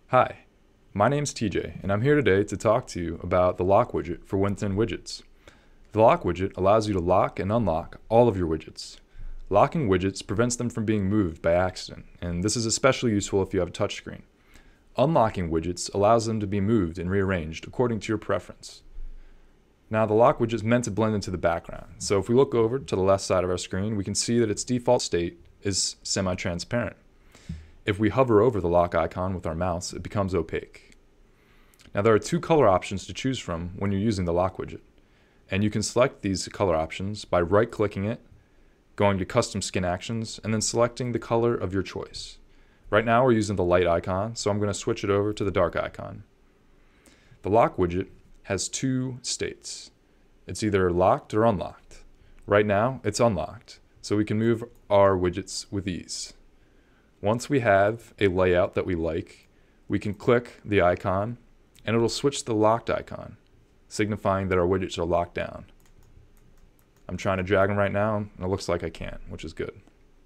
Hi, my name's TJ, and I'm here today to talk to you about the lock widget for Win10Widgets. The lock widget allows you to lock and unlock all of your widgets. Locking widgets prevents them from being moved by accident, and this is especially useful if you have a touchscreen. Unlocking widgets allows them to be moved and rearranged according to your preference. Now, the lock widget is meant to blend into the background, so if we look over to the left side of our screen, we can see that its default state is semi-transparent. If we hover over the lock icon with our mouse, it becomes opaque. Now, there are two color options to choose from when you're using the lock widget, and you can select these color options by right-clicking it, going to Custom Skin Actions, and then selecting the color of your choice. Right now we're using the light icon, so I'm going to switch it over to the dark icon. The lock widget has two states. It's either locked or unlocked. Right now it's unlocked, so we can move our widgets with ease. Once we have a layout that we like, we can click the icon and it'll switch to the locked icon, signifying that our widgets are locked down. I'm trying to drag them right now and it looks like I can't, which is good.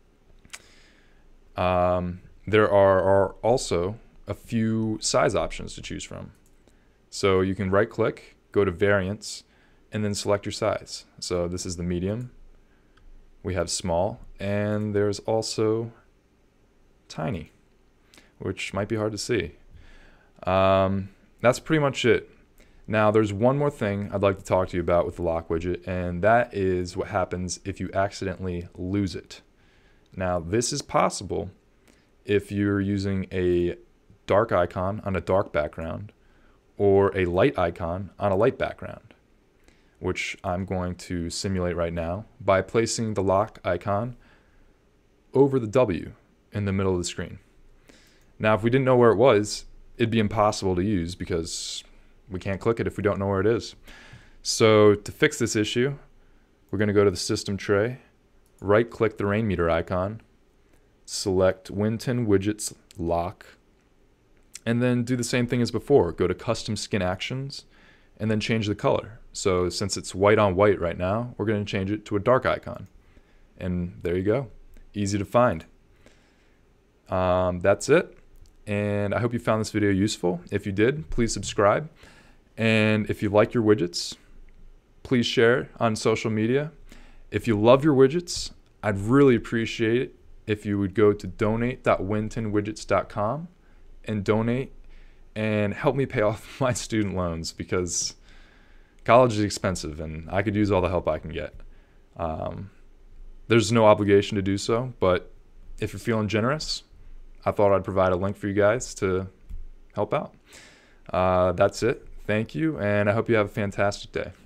There are also a few size options to choose from. So you can right click, go to variants, and then select your size. So this is the medium, we have small, and there's also tiny, which might be hard to see. That's pretty much it. Now there's one more thing I'd like to talk to you about with the lock widget, and that is what happens if you accidentally lose it. Now this is possible if you're using a dark icon on a dark background or a light icon on a light background, which I'm going to simulate right now by placing the lock icon over the W in the middle of the screen. Now, if we didn't know where it was, it'd be impossible to use because we can't click it if we don't know where it is. So to fix this issue, we're going to go to the system tray, right click the rain meter icon, select Win10Widgets lock, and then do the same thing as before. Go to Custom Skin Actions and then change the color. So since it's white on white right now, we're going to change it to a dark icon. And there you go. Easy to find. That's it. And I hope you found this video useful. If you did, please subscribe. And if you like your widgets, please share it on social media. If you love your widgets, I'd really appreciate it if you would go to donate.win10widgets.com and donate and help me pay off my student loans, because college is expensive and I could use all the help I can get. There's no obligation to do so, but if you're feeling generous, I thought I'd provide a link for you guys to help out. That's it. Thank you, and I hope you have a fantastic day.